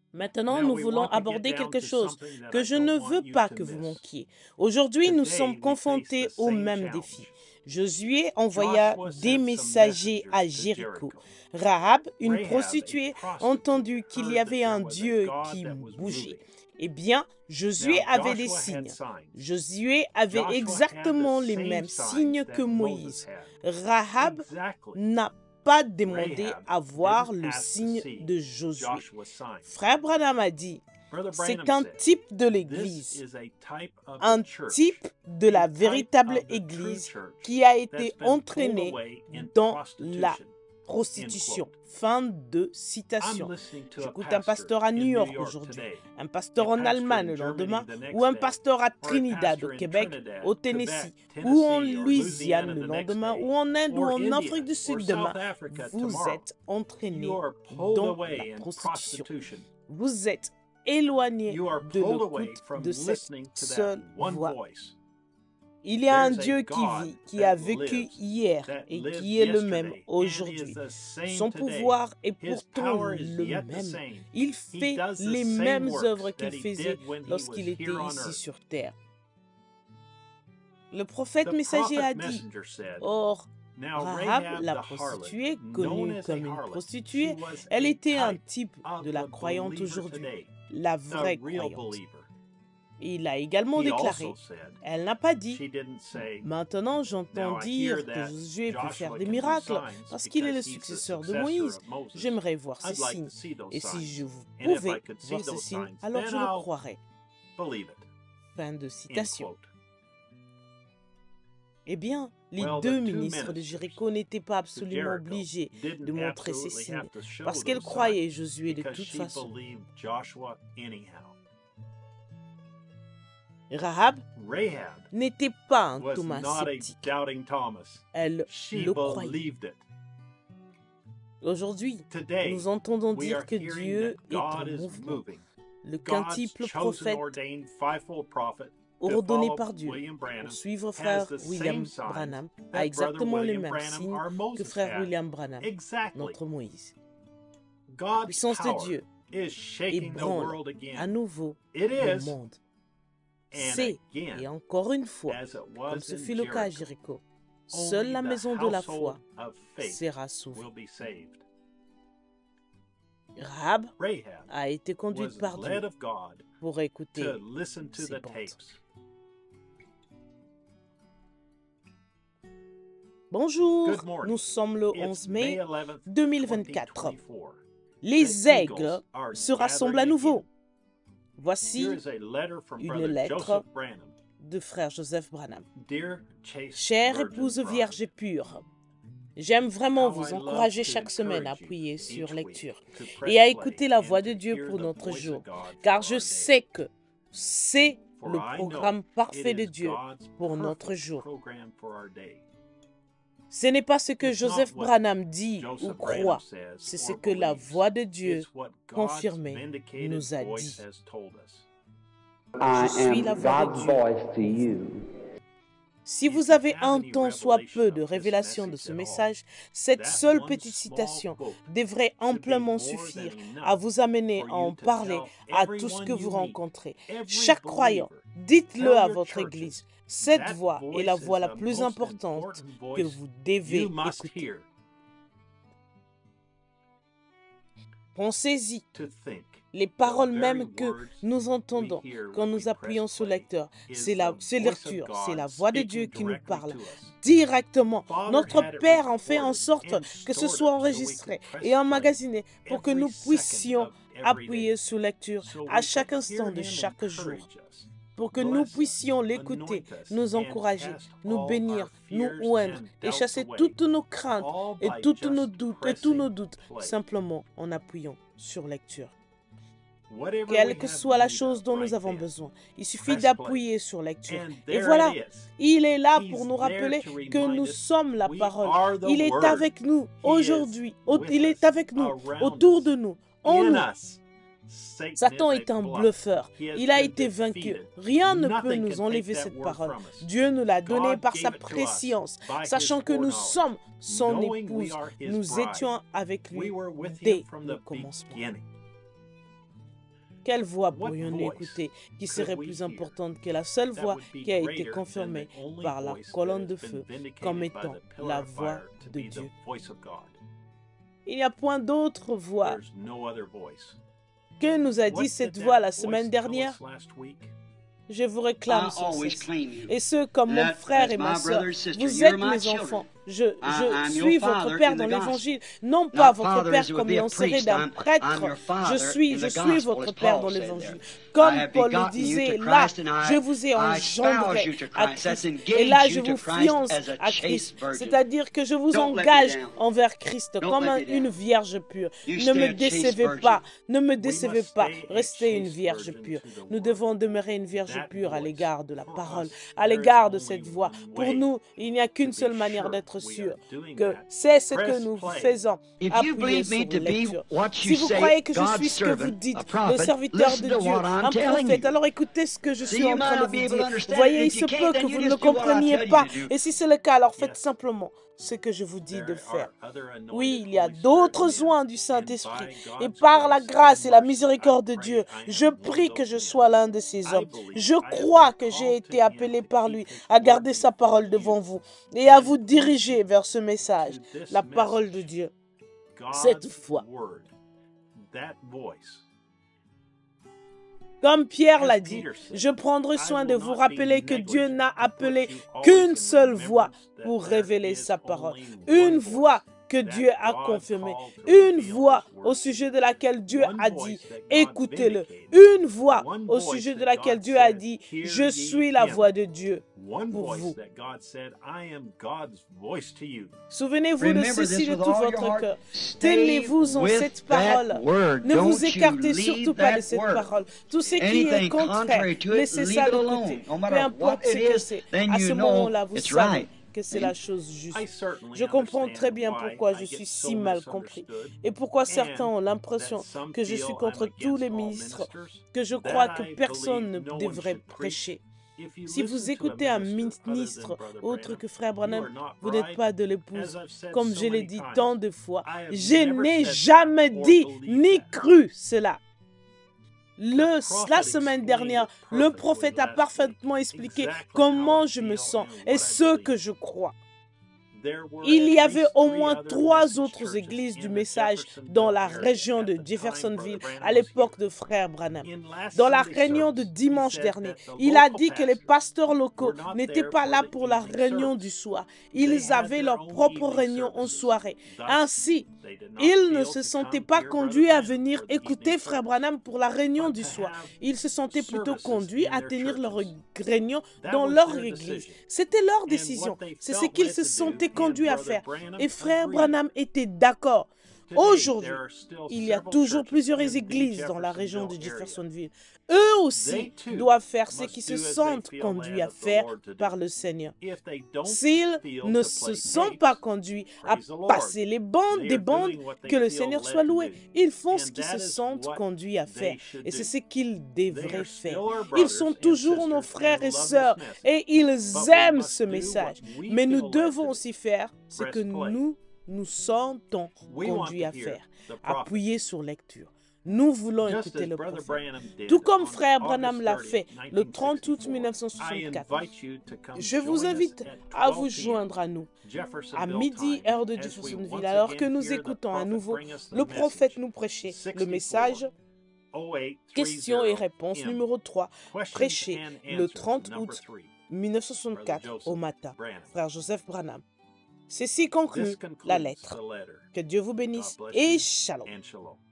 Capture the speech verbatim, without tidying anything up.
Maintenant, nous voulons aborder quelque chose que je ne veux pas que vous manquiez. Aujourd'hui, nous sommes confrontés au même défi. Josué envoya des messagers à Jéricho. Rahab, une prostituée, entendu qu'il y avait un Dieu qui bougeait. Eh bien, Josué avait des signes. Josué avait exactement les mêmes signes que Moïse. Rahab n'a pas demandé à voir le signe de Josué. Frère Branham a dit, c'est un type de l'Église, un type de la véritable Église qui a été entraînée dans la prostitution. Fin de citation. J'écoute un pasteur à New York aujourd'hui, un pasteur en Allemagne le lendemain, ou un pasteur à Trinidad au Québec, au Tennessee, ou en Louisiane le lendemain, ou en Inde, ou en Afrique du Sud demain. Vous êtes entraînés dans la prostitution. Vous êtes éloignés de l'écoute de cette seule voix. Il y a un Dieu qui vit, qui a vécu hier et qui est le même aujourd'hui. Son pouvoir est pourtant le même. Il fait les mêmes œuvres qu'il faisait lorsqu'il était ici sur terre. Le prophète messager a dit, or, Rahab, la prostituée, connue comme une prostituée, elle était un type de la croyante aujourd'hui, la vraie croyante. Il a également déclaré, elle n'a pas dit, maintenant j'entends dire que Josué peut faire des miracles parce qu'il est le successeur de Moïse. J'aimerais voir ces signes. Et si je vous pouvais voir ces signes, alors je le croirais. Fin de citation. Eh bien, les deux ministres de Jéricho n'étaient pas absolument obligés de montrer ces signes parce qu'elles croyaient Josué de toute façon. Rahab n'était pas un Thomas sceptique. Elle le croyait. Aujourd'hui, nous entendons dire que Dieu est en mouvement. Le quintuple prophète ordonné par Dieu pour suivre frère William Branham a exactement les mêmes signes que frère William Branham, notre Moïse. La puissance de Dieu ébranle à nouveau le monde. C'est, et encore une fois, comme ce fut le cas à Jéricho, seule la maison de la foi sera sauvée. Rahab a été conduite par Dieu pour écouter ces bandes. Bonjour, nous sommes le onze mai deux mille vingt-quatre. Les aigles se rassemblent à nouveau. Voici une lettre de frère Joseph Branham. Chère épouse vierge et pure, j'aime vraiment vous encourager chaque semaine à prier sur lecture et à écouter la voix de Dieu pour notre jour, car je sais que c'est le programme parfait de Dieu pour notre jour. Ce n'est pas ce que Joseph Branham dit ou croit, c'est ce que la voix de Dieu confirmée nous a dit. Je suis la voix de Dieu. Si vous avez un tant soit peu de révélation de ce message, cette seule petite citation devrait amplement suffire à vous amener à en parler à tout ce que vous rencontrez. Chaque croyant, dites-le à votre Église. Cette voix est la voix la plus importante que vous devez écouter. Pensez-y. Les paroles même que nous entendons quand nous appuyons sur le lecteur, c'est la lecture, c'est la voix de Dieu qui nous parle directement. Notre Père en fait en sorte que ce soit enregistré et emmagasiné pour que nous puissions appuyer sur lecture à chaque instant de chaque jour. Pour que nous puissions l'écouter, nous encourager, nous bénir, nous oindre et chasser toutes nos craintes et toutes nos doutes et tous nos doutes simplement en appuyant sur lecture. Quelle que soit la chose dont nous avons besoin, il suffit d'appuyer sur lecture. Et voilà, il est là pour nous rappeler que nous sommes la parole. Il est avec nous aujourd'hui, il est avec nous, autour de nous, en nous. Satan est un bluffeur. Il a été vaincu. Rien ne peut nous enlever cette parole. Dieu nous l'a donnée par sa préscience, sachant que nous sommes son épouse. Nous étions avec lui dès le commencement. Quelle voix pourrions-nous écouter qui serait plus importante que la seule voix qui a été confirmée par la colonne de feu comme étant la voix de Dieu? Il n'y a point d'autre voix. Que nous a dit cette voix la semaine dernière? Je vous réclame sans cesse. Et ceux comme mon frère et ma soeur, vous êtes mes enfants. Je, je suis votre Père dans l'Évangile, non pas votre Père comme l'on serait d'un prêtre. Je suis, je suis votre Père dans l'Évangile. Comme Paul le disait, là, je vous ai engendré à Christ. Et là, je vous fiance à Christ. C'est-à-dire que je vous engage envers Christ comme une vierge pure. Ne me décevez pas, ne me décevez pas. Restez une vierge pure. Nous devons demeurer une vierge pure à l'égard de la parole, à l'égard de cette voix. Pour nous, il n'y a qu'une seule manière d'être sûr que c'est ce que nous faisons. Appuyez sur vos lectures. Si vous croyez que je suis ce que vous dites, le serviteur de Dieu, un prophète, alors écoutez ce que je suis en train de vous dire. Voyez, il se peut que vous ne le compreniez pas. Et si c'est le cas, alors faites simplement ce que je vous dis de faire. Oui, il y a d'autres soins du Saint-Esprit. Et par la grâce et la miséricorde de Dieu, je prie que je sois l'un de ces hommes. Je crois que j'ai été appelé par lui à garder sa parole devant vous et à vous diriger vers ce message, la parole de Dieu. Cette foi. Comme Pierre l'a dit, je prendrai soin de vous rappeler que Dieu n'a appelé qu'une seule voix pour révéler sa parole. Une voix que Dieu a confirmée. Une voix au sujet de laquelle Dieu a dit, écoutez-le. Une voix au sujet de laquelle Dieu a dit, je suis la voix de Dieu pour vous. Souvenez-vous de ceci de tout votre cœur. Tenez-vous en cette parole. Ne vous écartez surtout pas de cette parole. Tout ce qui est contraire, laissez ça de côté. Peu importe ce que c'est. À ce moment-là, vous savez que c'est la chose juste. Je comprends très bien pourquoi je suis si mal compris et pourquoi certains ont l'impression que je suis contre tous les ministres, que je crois que personne ne devrait prêcher. Si vous écoutez un ministre autre que Frère Branham, vous n'êtes pas de l'épouse. Comme je l'ai dit tant de fois, je n'ai jamais dit ni cru cela. Le, la semaine dernière, le prophète a parfaitement expliqué comment je me sens et ce que je crois. Il y avait au moins trois autres églises du message dans la région de Jeffersonville à l'époque de Frère Branham. Dans la réunion de dimanche dernier, il a dit que les pasteurs locaux n'étaient pas là pour la réunion du soir. Ils avaient leur propre réunion en soirée. Ainsi, ils ne se sentaient pas conduits à venir écouter Frère Branham pour la réunion du soir. Ils se sentaient plutôt conduits à tenir leur réunion dans leur église. C'était leur décision. C'est ce qu'ils se sentaient conduits à faire. Et Frère Branham était d'accord. Aujourd'hui, il y a toujours plusieurs églises dans la région de Jeffersonville. Eux aussi doivent faire ce qu'ils se sentent conduits à faire par le Seigneur. S'ils ne se sentent pas conduits à passer les bandes des bandes, que le Seigneur soit loué. Ils font ce qu'ils se sentent conduits à faire. Et c'est ce qu'ils devraient faire. Ils sont toujours nos frères et sœurs et ils aiment ce message. Mais nous devons aussi faire ce que nous nous sentons conduits à faire. Appuyer sur lecture. Nous voulons écouter le prophète. Tout comme Frère Branham l'a fait le trente août mille neuf cent soixante-quatre. Je vous invite à vous joindre à nous à midi, heure de Jeffersonville, alors que nous écoutons à nouveau le prophète nous prêcher le message questions et réponses numéro trois, prêché le trente août mille neuf cent soixante-quatre au matin. Frère Joseph Branham. Ceci conclut la lettre. Que Dieu vous bénisse et shalom.